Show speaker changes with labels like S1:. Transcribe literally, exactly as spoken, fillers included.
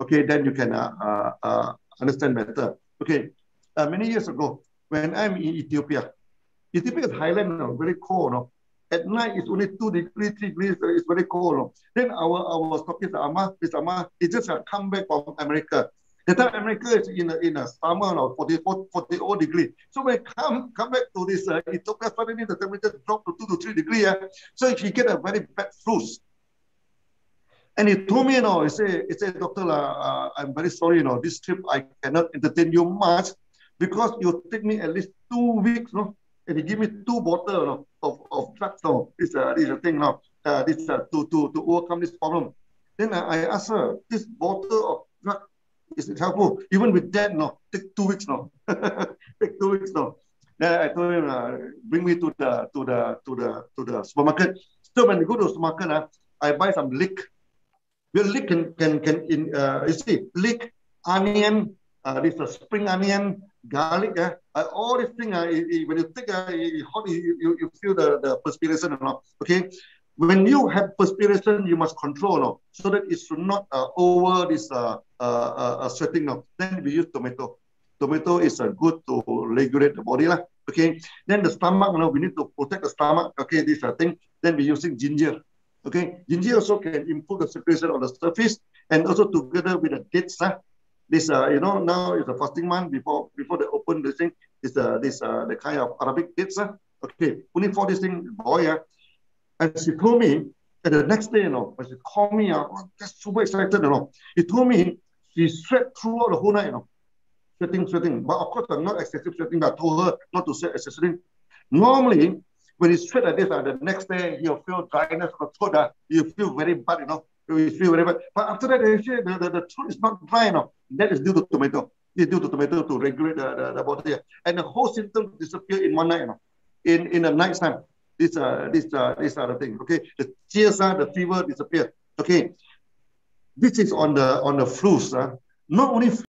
S1: okay, then you can uh, uh, uh, understand better. Okay, uh, many years ago, when I'm in Ethiopia, Ethiopia is highland, you know, very cold. You know. At night, it's only two degrees, three degrees, it's very cold. You know. Then our, our stockist, Amma, this Amma, he just uh, come back from America. The time America is in a, in a summer, you know, forty-four, forty-four degrees. So when come come back to this uh, Ethiopia, suddenly the temperature dropped to two to three degrees. Uh, so he get a very bad flu. And he told me, you know, he said, he said, Doctor, uh, uh, I'm very sorry, you know, this trip I cannot entertain you much because you take me at least two weeks, you know, and he give me two bottles, you know, of, of drugs, you know, this, uh, this is the thing now, uh, this, uh, to, to, to overcome this problem. Then uh, I asked her, this bottle of drug, is it helpful? Even with that, no, take two weeks, no, take two weeks, no. Then I told him, uh, bring me to the, to the, to the, to the supermarket. So when we go to the supermarket, uh, I buy some leek. Your leek can can can in uh, you see leek, onion, uh, this uh, spring onion, garlic, uh, uh, all these things. Uh, when you take uh, hot, you, you you feel the the perspiration or not. Okay, when you have perspiration, you must control, no, so that it should not uh, over this uh, uh, uh, sweating. No, then we use tomato. Tomato is uh, good to regulate the body, lah. Okay, then the stomach, you know, we need to protect the stomach. Okay, this uh, thing. Then we using ginger. Okay, ginger also can improve the circulation on the surface, and also together with the dates, uh, this uh, you know, now is the fasting month before before they open the thing, is uh, this uh, the kind of Arabic dates. Uh, okay, only for this thing, boy, uh, and she told me, and the next day, you know, when she called me, uh, oh, just super excited, you know, he told me she sweat throughout the whole night, you know, sweating, sweating. But of course, I'm not excessive sweating. I told her not to sweat excessively. Normally, when you sweat like this, uh, the next day you'll feel dryness of the throat. Uh, you feel very bad, you know. You feel very bad. But after that, they say the, the, the throat is not dry enough. That is due to tomato. It's due to tomato to regulate the, the, the body. And the whole symptom disappear in one night, you know. In in the night time. This uh this uh these are the things. Okay. The tears, uh, the fever disappear. Okay. This is on the on the flus. Uh. Not only